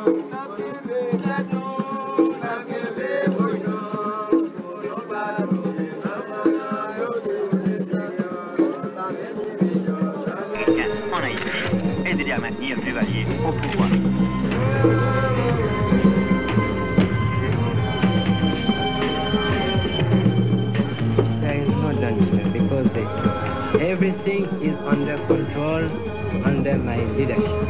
En Haïti, aider à maintenir Duvalier au pouvoir. There is no danger because everything is under control under my leadership.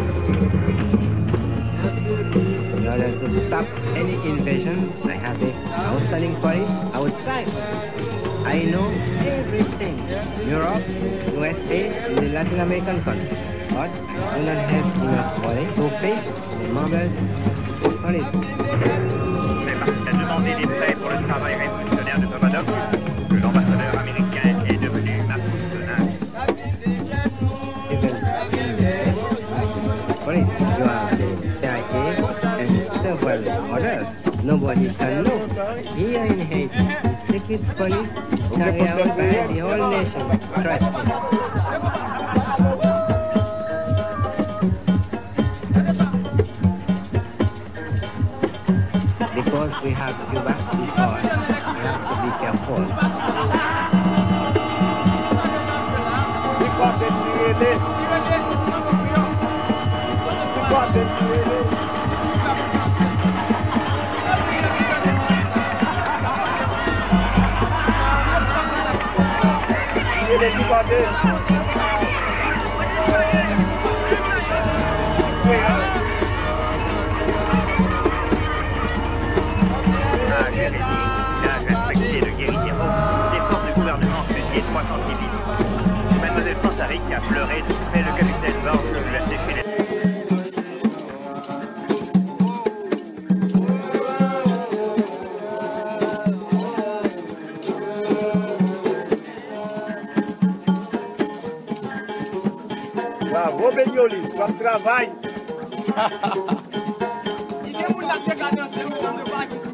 In order to stop any invasion, I have an outstanding police outside. I know everything, Europe, USA, and the Latin American countries, but I do not have enough money to pay the members of police. C'est parce qu'à demander des prêts pour le travail révolutionnaire de Bobadov que l'ambassadeur américain est devenu Marcus Sonin. Police, you are the CIA and several others. Nobody can know. Here in Haiti, the secret police carry out by the whole nation. Trust me. Because we have Cuba before, we have to be careful. Respecté le guérillero, les forces du gouvernement fusillent 300 civils. Mademoiselle Fantaric a pleuré, mais le capitaine Vance lui a séché les... Bravo, Benioli, bon travail.